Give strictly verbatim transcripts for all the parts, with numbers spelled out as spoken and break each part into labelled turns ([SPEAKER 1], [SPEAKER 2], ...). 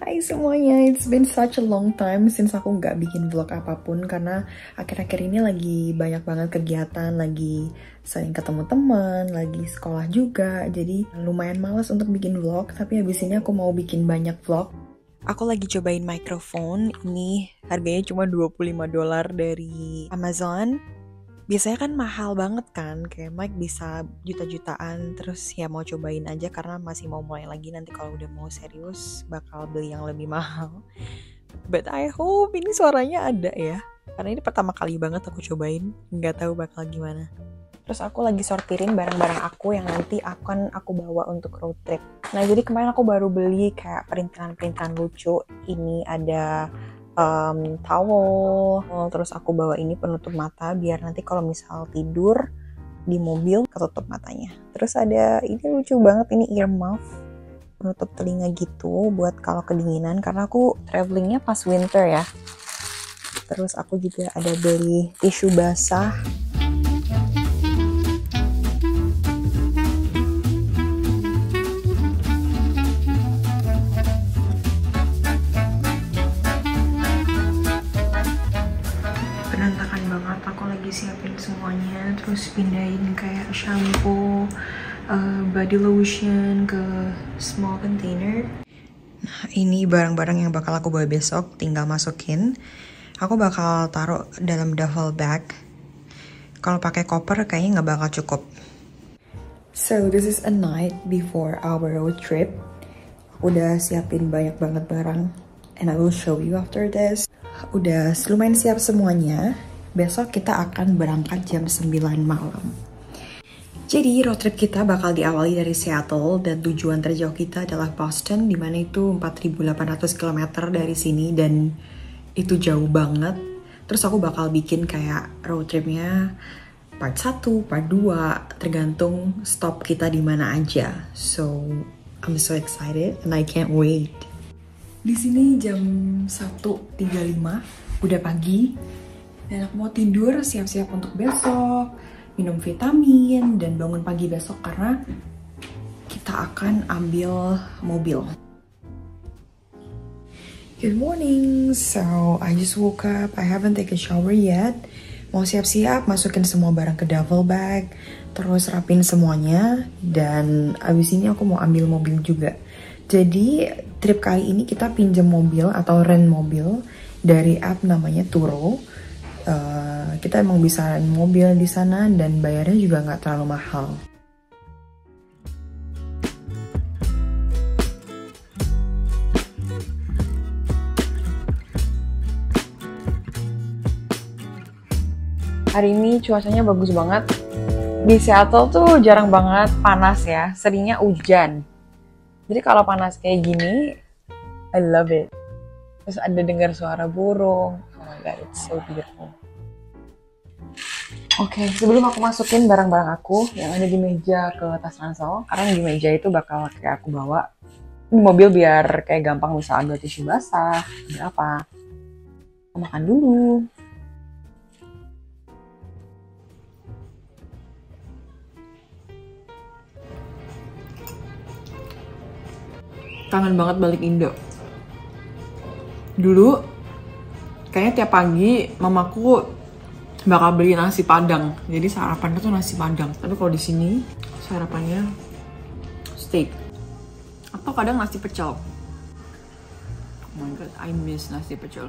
[SPEAKER 1] Hai semuanya, it's been such a long time since aku nggak bikin vlog apapun karena akhir-akhir ini lagi banyak banget kegiatan, lagi sering ketemu teman, lagi sekolah juga, jadi lumayan malas untuk bikin vlog, tapi habis ini aku mau bikin banyak vlog. Aku lagi cobain microphone, ini harganya cuma dua puluh lima dolar dari Amazon. Biasanya kan mahal banget kan, kayak mic bisa juta-jutaan, terus ya mau cobain aja karena masih mau mulai lagi, nanti kalau udah mau serius bakal beli yang lebih mahal. But I hope ini suaranya ada ya, karena ini pertama kali banget aku cobain, nggak tahu bakal gimana. Terus aku lagi sortirin barang-barang aku yang nanti akan aku bawa untuk road trip. Nah jadi kemarin aku baru beli kayak perintilan-perintilan lucu, ini ada Um, towel, terus aku bawa ini penutup mata biar nanti kalau misal tidur di mobil ketutup matanya. Terus ada ini lucu banget, ini ear muff penutup telinga gitu buat kalau kedinginan karena aku travelingnya pas winter ya. Terus aku juga ada beli tisu basah. Berantakan banget, aku lagi siapin semuanya, terus pindahin kayak shampoo, uh, body lotion ke small container. Nah ini barang-barang yang bakal aku bawa besok, tinggal masukin. Aku bakal taruh dalam duffel bag. Kalau pakai koper kayaknya nggak bakal cukup. So this is a night before our road trip. Udah siapin banyak banget barang, and I will show you after this. Udah lumayan siap semuanya. Besok kita akan berangkat jam sembilan malam. Jadi road trip kita bakal diawali dari Seattle dan tujuan terjauh kita adalah Boston, dimana itu empat ribu delapan ratus kilometer dari sini dan itu jauh banget. Terus aku bakal bikin kayak road tripnya part satu, part dua, tergantung stop kita di mana aja. So I'm so excited and I can't wait. Di sini jam satu tiga puluh lima, udah pagi, dan aku mau tidur, siap-siap untuk besok, minum vitamin, dan bangun pagi besok karena kita akan ambil mobil. Good morning, so I just woke up, I haven't taken a shower yet. Mau siap-siap, masukin semua barang ke duffel bag, terus rapin semuanya, dan abis ini aku mau ambil mobil juga. Jadi trip kali ini kita pinjam mobil atau rent mobil dari app namanya Turo. Uh, kita emang bisa rent mobil di sana dan bayarnya juga nggak terlalu mahal. Hari ini cuacanya bagus banget. Di Seattle tuh jarang banget panas ya, seringnya hujan. Jadi kalau panas kayak gini, I love it. Terus ada dengar suara burung. Oh my god, it's so beautiful. Oke, okay, sebelum aku masukin barang-barang aku yang ada di meja ke tas ransel, karena di meja itu bakal kayak aku bawa di mobil biar kayak gampang bisa ambil tisu basah, ambil apa. Aku makan dulu. Kangen banget balik Indo. Dulu kayaknya tiap pagi mamaku bakal beli nasi padang. Jadi sarapannya tuh nasi padang. Tapi kalau di sini sarapannya steak. Atau kadang nasi pecel. Oh my god, I miss nasi pecel.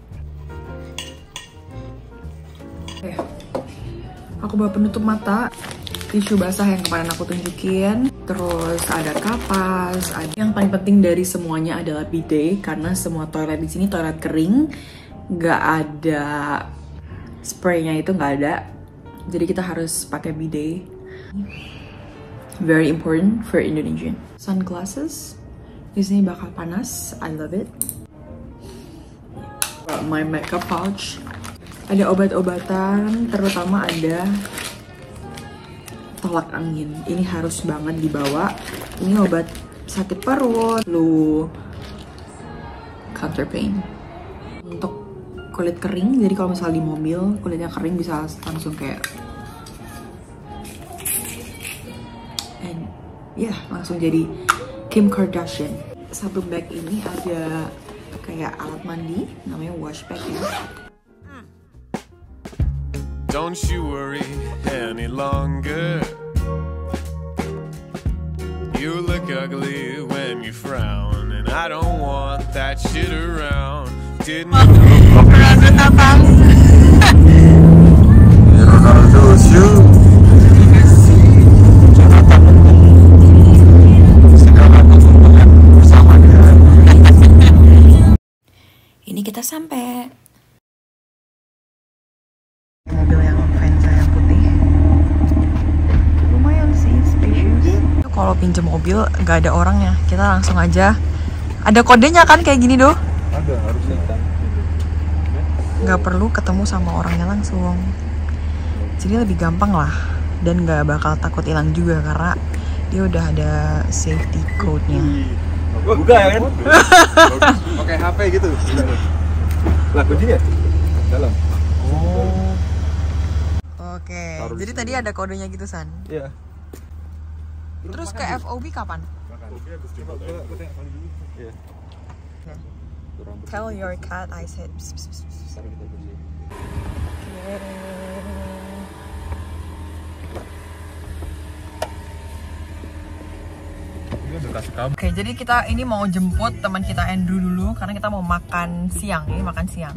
[SPEAKER 1] Oke. Aku bawa penutup mata, tisu basah yang kemarin aku tunjukin. Terus ada kapas, ada yang paling penting dari semuanya adalah bidet karena semua toilet di sini toilet kering, nggak ada spraynya, itu nggak ada. Jadi kita harus pakai bidet. Very important for Indonesian. Sunglasses, di sini bakal panas. I love it. My makeup pouch, ada obat-obatan, terutama ada tolak angin, ini harus banget dibawa. Ini obat sakit perut, flu, counter pain. Untuk kulit kering, jadi kalau misalnya di mobil kulitnya kering bisa langsung kayak, and ya yeah, langsung jadi Kim Kardashian. satu bag ini ada kayak alat mandi, namanya wash bag ya.
[SPEAKER 2] Don't you worry any longer. You look ugly when you frown, and I don't want that shit around. Didn't
[SPEAKER 1] Ronaldo datang.
[SPEAKER 2] Ronaldo shoot.
[SPEAKER 1] Ini kita sampai. Mobil yang Venza yang putih. Lumayan sih spacious. Kalau pinjam mobil nggak ada orangnya, kita langsung aja. Ada kodenya kan kayak gini doh?
[SPEAKER 3] Ada, harusnya.
[SPEAKER 1] Nggak perlu ketemu sama orangnya langsung. Jadi lebih gampang lah, dan nggak bakal takut hilang juga karena dia udah ada safety code-nya.
[SPEAKER 3] Buka ya kan? Pakai H P gitu. Lah kuncinya dalam.
[SPEAKER 1] Oh. Oke. Jadi tadi ada kodenya gitu San.
[SPEAKER 3] Iya.
[SPEAKER 1] Terus ke F O B kapan?
[SPEAKER 3] Iya.
[SPEAKER 1] Tell your cat I said. Oke, jadi kita ini mau jemput teman kita Andrew dulu karena kita mau makan siang, ini makan siang.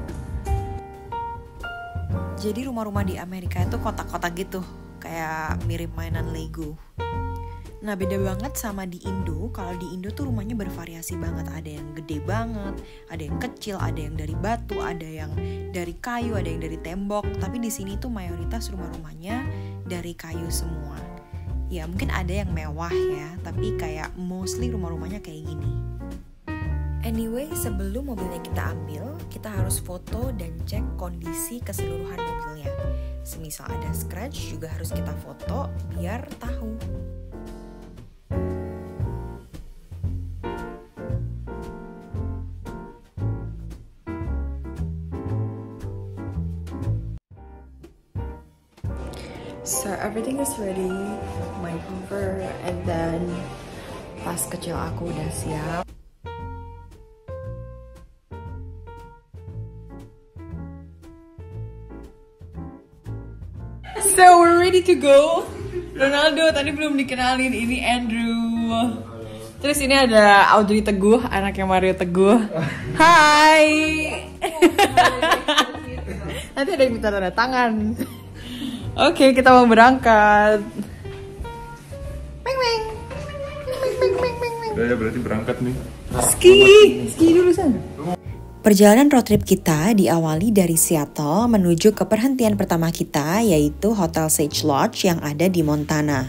[SPEAKER 1] Jadi rumah-rumah di Amerika itu kotak-kotak gitu, kayak mirip mainan Lego. Nah beda banget sama di Indo. Kalau di Indo tuh rumahnya bervariasi banget. Ada yang gede banget, ada yang kecil, ada yang dari batu, ada yang dari kayu, ada yang dari tembok. Tapi di sini tuh mayoritas rumah-rumahnya dari kayu semua. Ya mungkin ada yang mewah ya, tapi kayak mostly rumah-rumahnya kayak gini. Anyway, sebelum mobilnya kita ambil, kita harus foto dan cek kondisi keseluruhan mobilnya. Semisal ada scratch juga harus kita foto biar tahu. So everything is ready, my cover, and then tas kecil aku udah siap. So we're ready to go. Ronaldo tadi belum dikenalin, ini Andrew. Terus ini ada Audrey Teguh, anaknya Mario Teguh. Hai. Nanti ada yang minta tanda tangan. Oke, kita mau berangkat. Meng meng. Meng meng meng meng meng.
[SPEAKER 3] Udah ya berarti berangkat nih.
[SPEAKER 1] Ski, ski dulu San. Perjalanan road trip kita diawali dari Seattle menuju ke perhentian pertama kita, yaitu Hotel Sage Lodge yang ada di Montana.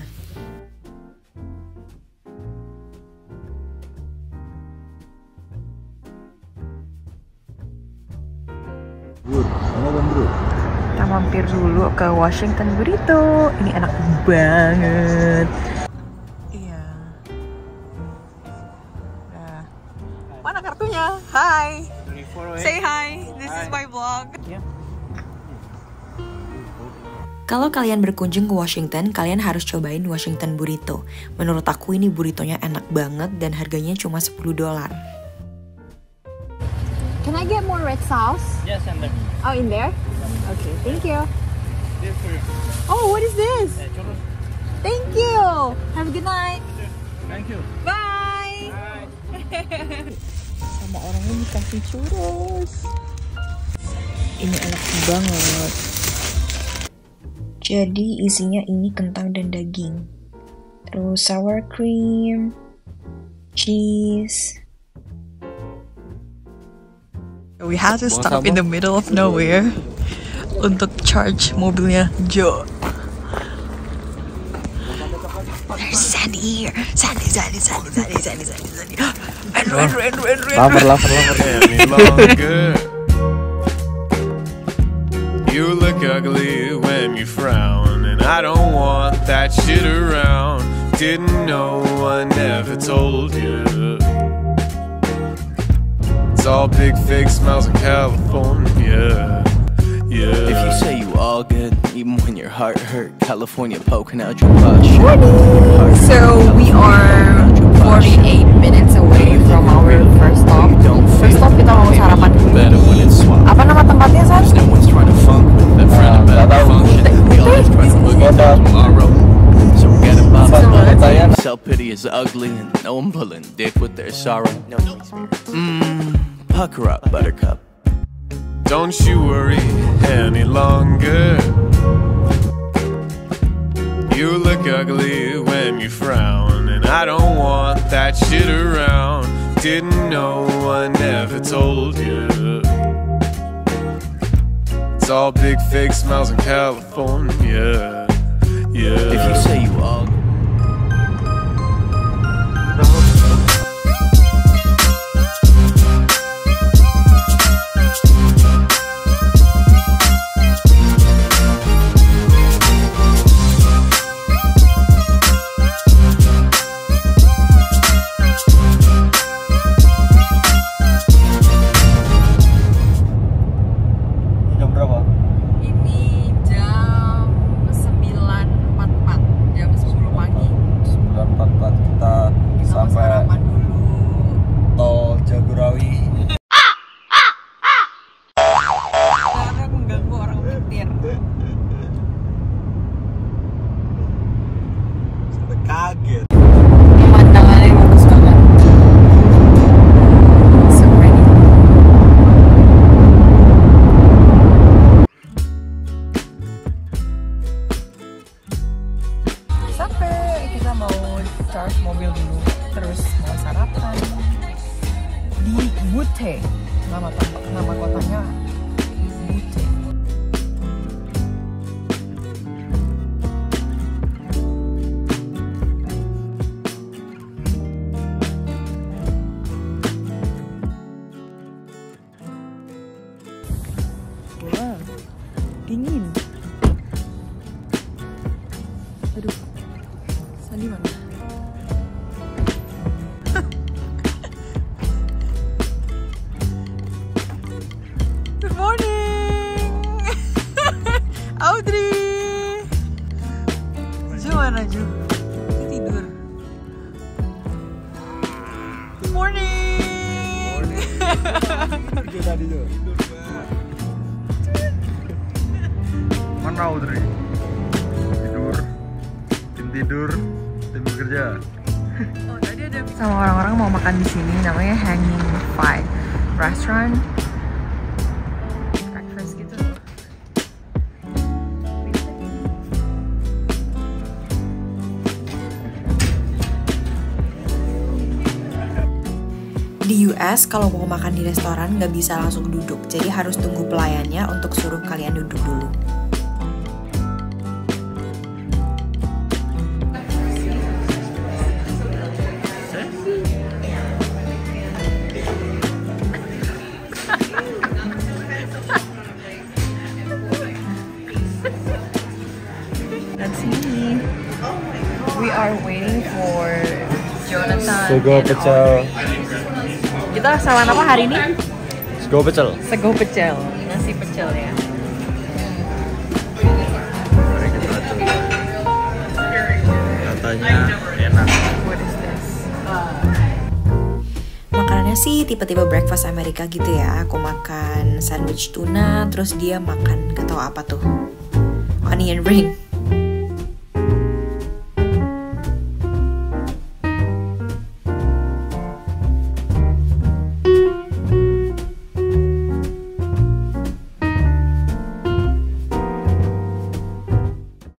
[SPEAKER 3] Bro, sama Bang Bro.
[SPEAKER 1] Kita mampir dulu ke Washington Burrito. Ini enak banget. Iya. Nah. Mana kartunya? Hai. Say hi. This hi. Is my vlog. Yeah. Kalau kalian berkunjung ke Washington, kalian harus cobain Washington Burrito. Menurut aku ini burritonya enak banget dan harganya cuma sepuluh dolar.
[SPEAKER 4] Can I get more red sauce?
[SPEAKER 5] Yes, and there.
[SPEAKER 4] Oh, in there? Okay, thank you.
[SPEAKER 5] This for you.
[SPEAKER 4] Oh, what is this?
[SPEAKER 5] Uh, churros.
[SPEAKER 4] Thank you. Have a good night.
[SPEAKER 5] Thank you.
[SPEAKER 4] Bye.
[SPEAKER 5] Bye.
[SPEAKER 1] Sama orangnya dikasih churros. Ini enak banget. Jadi isinya ini kentang dan daging. Terus sour cream, cheese. We had to stop in the middle of nowhere untuk charge mobilnya Joe. There's Sandy here. Sandy, Sandy, Sandy, Sandy, Sandy, Sandy, Sandy. Andrew, Andrew, Andrew, Andrew.
[SPEAKER 3] Lapar, lapar, lapar.
[SPEAKER 2] Any longer. You look ugly when you frown, and I don't want that shit around. Didn't know, I never told you. It's all big fake smells in California. Yeah.
[SPEAKER 6] If you say you all good, even when your heart hurt, California poking out your butt.
[SPEAKER 4] So we are forty-eight minutes away
[SPEAKER 1] from our first stop. First stop kita mau sarapan dulu di apa nama tempatnya, San?
[SPEAKER 6] No one's trying to funk with that frown about function. We always try to boogie till tomorrow. So forget about it. Self-pity is ugly and no one pulling dick with their sorrow. Mmm, pucker up, buttercup.
[SPEAKER 2] Don't you worry any longer. You look ugly when you frown, and I don't want that shit around. Didn't know I never told you. It's all big fake smiles in California. Yeah.
[SPEAKER 6] If you say you all.
[SPEAKER 3] Kaget.
[SPEAKER 1] Pemandangannya bagus banget. So pretty. Sampai kita mau charge mobil dulu, terus mau sarapan di Butte. Nama nama kotanya Butte. Wow, dingin. Aduh, Sandi mana? Good morning, Audrey. Ju mana Ju? Dia tidur. Good morning.
[SPEAKER 3] Tidur tadi tuh. Mana Audrey? Tidur, tim tidur, tim bekerja.
[SPEAKER 1] Oh, tadi ada sama orang-orang mau makan di sini, namanya Hanging Five Restaurant. Breakfast gitu. Di U S kalau mau makan di restoran nggak bisa langsung duduk, jadi harus tunggu pelayannya untuk suruh kalian duduk dulu. That's me. We are waiting for Jonathan.
[SPEAKER 3] Sego
[SPEAKER 1] and
[SPEAKER 3] pecel.
[SPEAKER 1] Audrey. Kita sawan apa hari ini?
[SPEAKER 3] Sego pecel.
[SPEAKER 1] Sego pecel, nasi pecel ya.
[SPEAKER 3] Katanya enak.
[SPEAKER 1] What is this?
[SPEAKER 7] Makanannya sih tipe-tipe breakfast Amerika gitu ya. Aku makan sandwich tuna, terus dia makan gak tau apa tuh, onion ring.